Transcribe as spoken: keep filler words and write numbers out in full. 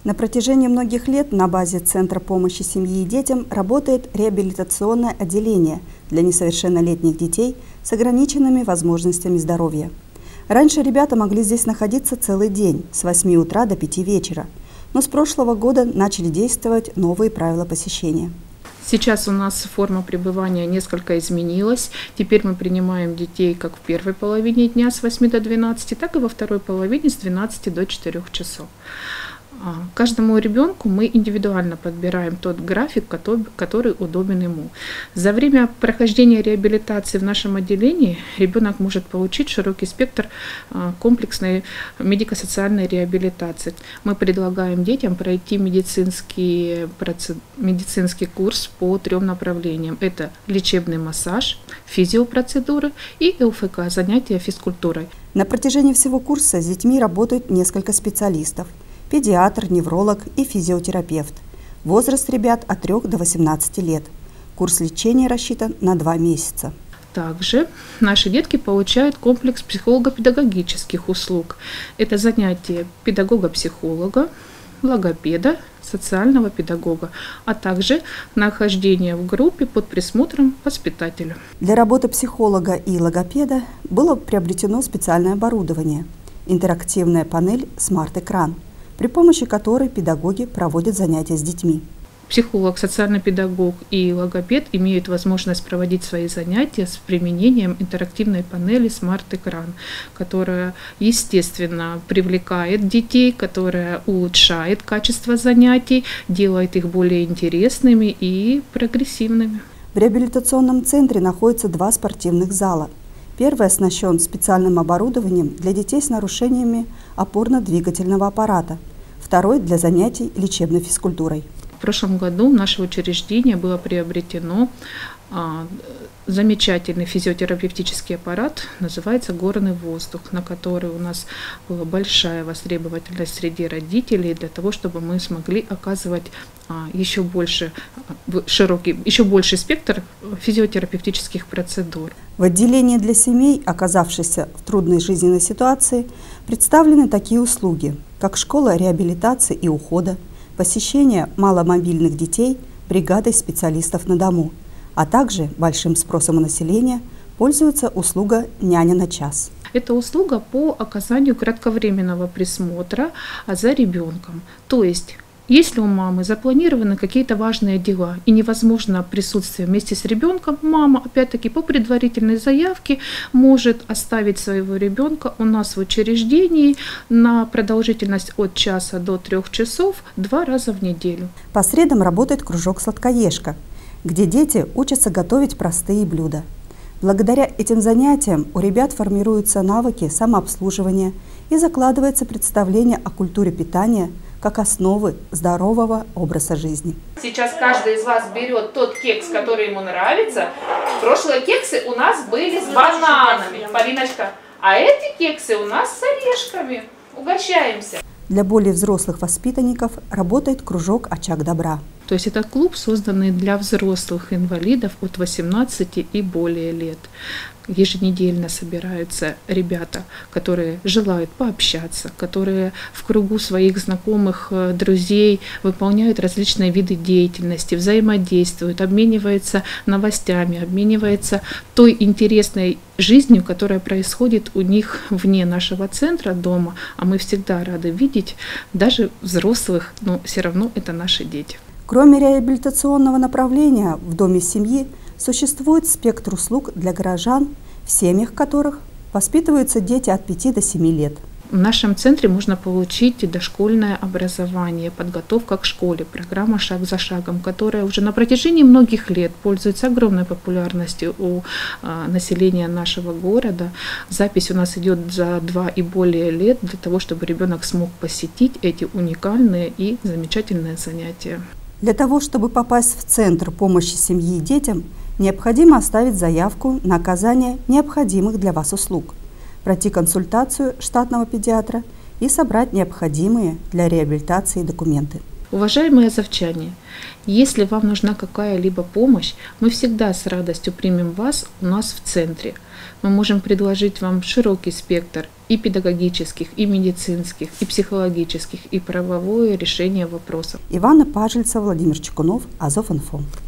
На протяжении многих лет на базе Центра помощи семье и детям работает реабилитационное отделение для несовершеннолетних детей с ограниченными возможностями здоровья. Раньше ребята могли здесь находиться целый день, с восьми утра до пяти вечера, но с прошлого года начали действовать новые правила посещения. Сейчас у нас форма пребывания несколько изменилась. Теперь мы принимаем детей как в первой половине дня с восьми до двенадцати, так и во второй половине с двенадцати до четырёх часов. Каждому ребенку мы индивидуально подбираем тот график, который удобен ему. За время прохождения реабилитации в нашем отделении ребенок может получить широкий спектр комплексной медико-социальной реабилитации. Мы предлагаем детям пройти медицинский, процесс, медицинский курс по трем направлениям. Это лечебный массаж, физиопроцедуры и ЛФК, занятия физкультурой. На протяжении всего курса с детьми работают несколько специалистов. Педиатр, невролог и физиотерапевт. Возраст ребят от трёх до восемнадцати лет. Курс лечения рассчитан на два месяца. Также наши детки получают комплекс психолого-педагогических услуг. Это занятия педагога-психолога, логопеда, социального педагога, а также нахождение в группе под присмотром воспитателя. Для работы психолога и логопеда было приобретено специальное оборудование – интерактивная панель «Смарт-экран», при помощи которой педагоги проводят занятия с детьми. Психолог, социальный педагог и логопед имеют возможность проводить свои занятия с применением интерактивной панели «Смарт-экран», которая, естественно, привлекает детей, которая улучшает качество занятий, делает их более интересными и прогрессивными. В реабилитационном центре находится два спортивных зала. Первый оснащен специальным оборудованием для детей с нарушениями опорно-двигательного аппарата, второй для занятий лечебной физкультурой. В прошлом году в наше учреждение было приобретено а, замечательный физиотерапевтический аппарат, называется «Горный воздух», на который у нас была большая востребовательность среди родителей для того, чтобы мы смогли оказывать а, еще больше широкий, еще больший спектр физиотерапевтических процедур. В отделении для семей, оказавшихся в трудной жизненной ситуации, представлены такие услуги, как школа реабилитации и ухода, посещение маломобильных детей бригадой специалистов на дому, а также большим спросом у населения пользуется услуга «Няня на час». Это услуга по оказанию кратковременного присмотра за ребенком. То есть, если у мамы запланированы какие-то важные дела и невозможно присутствие вместе с ребенком, мама, опять-таки, по предварительной заявке может оставить своего ребенка у нас в учреждении на продолжительность от часа до трех часов два раза в неделю. По средам работает кружок «Сладкоежка», где дети учатся готовить простые блюда. Благодаря этим занятиям у ребят формируются навыки самообслуживания и закладывается представление о культуре питания как основы здорового образа жизни. Сейчас каждый из вас берет тот кекс, который ему нравится. Прошлые кексы у нас были с бананами, Полиночка, а эти кексы у нас с орешками. Угощаемся. Для более взрослых воспитанников работает кружок «Очаг добра». То есть это клуб, созданный для взрослых инвалидов от восемнадцати и более лет. Еженедельно собираются ребята, которые желают пообщаться, которые в кругу своих знакомых, друзей выполняют различные виды деятельности, взаимодействуют, обмениваются новостями, обмениваются той интересной жизнью, которая происходит у них вне нашего центра дома. А мы всегда рады видеть даже взрослых, но все равно это наши дети. Кроме реабилитационного направления в Доме семьи, существует спектр услуг для горожан, в семьях которых воспитываются дети от пяти до семи лет. В нашем центре можно получить дошкольное образование, подготовка к школе, программа «Шаг за шагом», которая уже на протяжении многих лет пользуется огромной популярностью у а, населения нашего города. Запись у нас идет за два и более лет для того, чтобы ребенок смог посетить эти уникальные и замечательные занятия. Для того, чтобы попасть в Центр помощи семье и детям, необходимо оставить заявку на оказание необходимых для вас услуг, пройти консультацию штатного педиатра и собрать необходимые для реабилитации документы. Уважаемые азовчане, если вам нужна какая-либо помощь, мы всегда с радостью примем вас у нас в центре. Мы можем предложить вам широкий спектр и педагогических, и медицинских, и психологических, и правовое решение вопросов. Ивана Пажельца, Владимир Чекунов, Азов.Инфо.